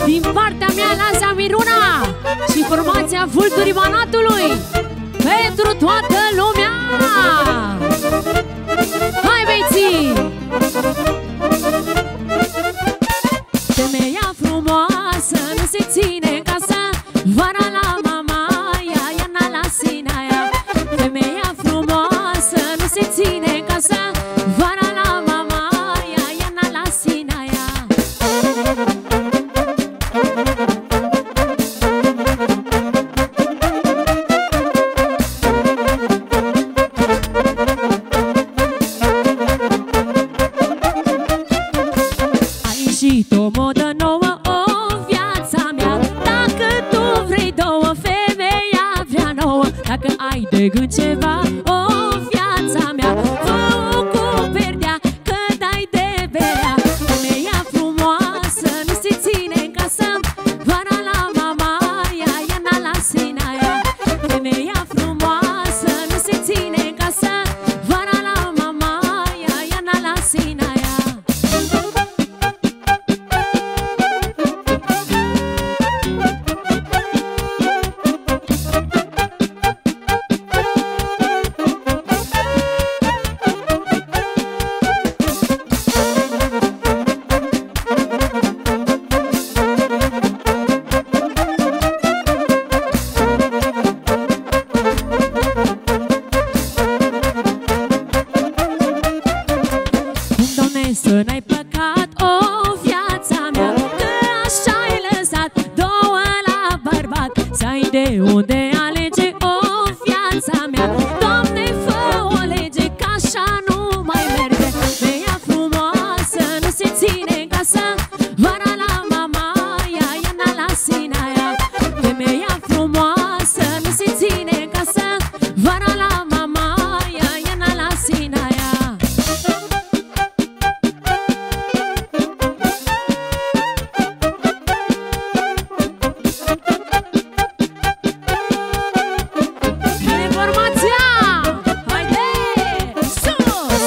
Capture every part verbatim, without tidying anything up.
din partea mea, Lazia Miruna și formația Vulturii Banatului pentru toată lumea. Hai, băieții! Femeia frumoasă nu se ține în casă, vara la mama ea, iarna la sinaia. Femeia frumoasă nu se ține în casă, vara la mama ea, iarna la sinaia. A ieșit o modă nouă, o viața mea. Dacă tu vrei două, femeia vrea nouă. Dacă ai de gând ceva, o viața mea, fă-o cu perdea, că dai de berea. Femeia frumoasă nu se ține în casă, vara la mama ea, iarna la sinaia. Femeia frumoasă nu se ține în casă, vara la mama ea, iarna la sinaia. Doamne, să n-ai păcat, o viața mea, că așa ai lăsat două la bărbat. Să ai de unde alege, o viața mea. Doamne, fă o lege, că așa nu mai merge. Femeia frumoasă nu se ține în casă, vara la mama ea, iarna la sinaia. Femeia frumoasă nu se ține în casă, vara la mama ea, iarna la sinaia. Informația! Haide! Sus!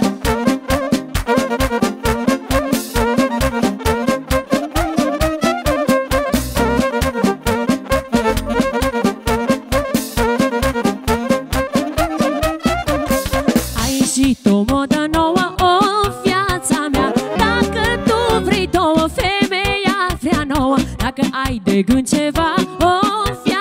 A ieșit o modă nouă, o viața mea. Dacă tu vrei două, femeia vrea nouă. Dacă ai de gând ceva, o viața